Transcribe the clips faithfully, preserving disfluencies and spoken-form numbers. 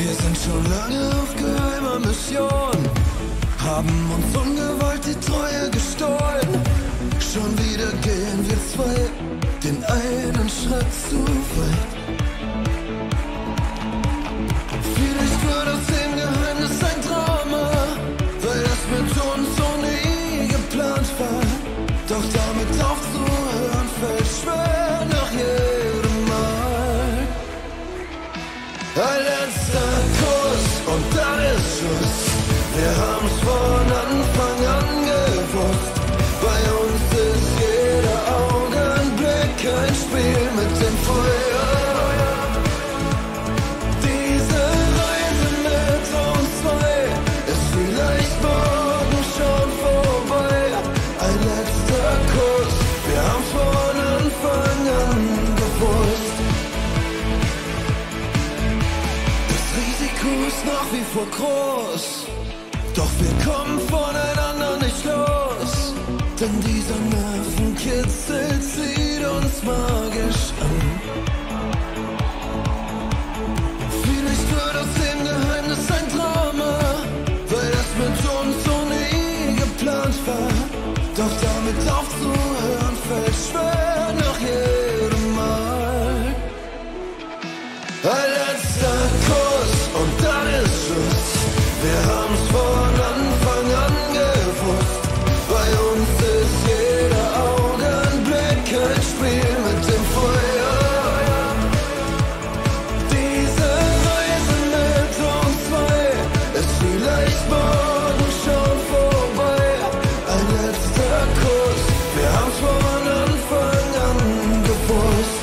Wir sind schon lange auf geheimer Mission, haben uns ungewollt die Treue gestohlen. Schon wieder gehen wir zwei den einen Schritt zu weit. Vielleicht wird aus dem Geheimnis ein Drama, weil das mit uns so nie geplant war. Doch damit aufzuhören fällt schwer nach jedem Mal. Ein letzter Kuss und dann ist Schluss. Wir haben's von Anfang an gewusst. Bei uns ist jeder Augenblick ein Spiel mit dem Feuer. Diese Reise mit uns zwei ist vielleicht morgen schon vorbei. Ein letzter Kuss, wir haben's von Anfang an gewusst. Das Risiko ist nach wie vor groß, doch wir kommen voneinander nicht los. Denn dieser Nervenkitzel zieht uns magisch an. Vielleicht wird aus dem Geheimnis ein Drama, weil das mit uns so nie geplant war. Doch damit aufzuhören fällt schwer nach jedem Mal. Ein letzter Kuss und dann ist Schluss. Wir haben's von Anfang an gewusst. Bei uns ist jeder Augenblick ein Spiel mit dem Feuer. Diese Reise mit uns zwei ist vielleicht morgen schon vorbei. Ein letzter Kuss, wir haben's von Anfang an gewusst.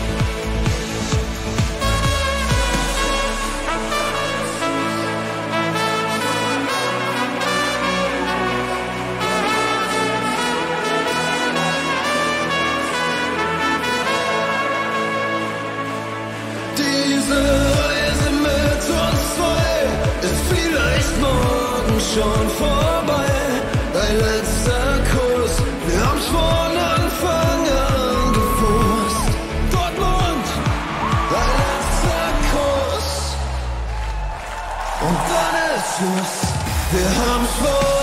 Diese Reise mit uns zwei ist vielleicht morgen schon vorbei. Ein letzter Kuss, wir haben's von Anfang an gewusst. Dortmund, ein letzter Kuss und dann ist Schluss. Wir haben's von